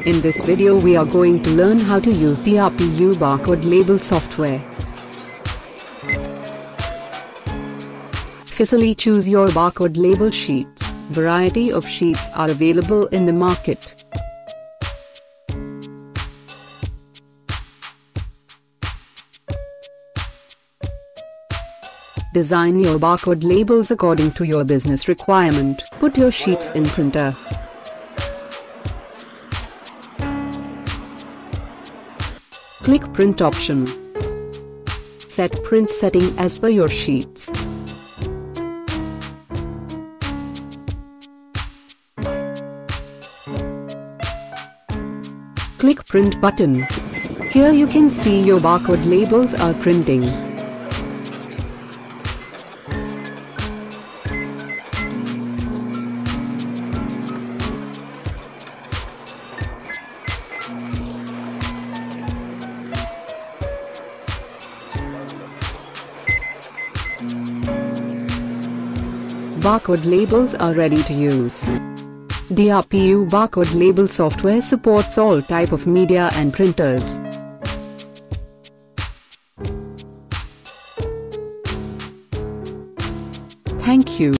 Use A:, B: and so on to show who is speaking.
A: In this video we are going to learn how to use the DRPU barcode label software. Easily choose your barcode label sheets. Variety of sheets are available in the market. Design your barcode labels according to your business requirement. Put your sheets in printer. Click Print option. Set print setting as per your sheets. Click Print button. Here you can see your barcode labels are printing. Barcode labels are ready to use. DRPU barcode label software supports all type of media and printers. Thank you.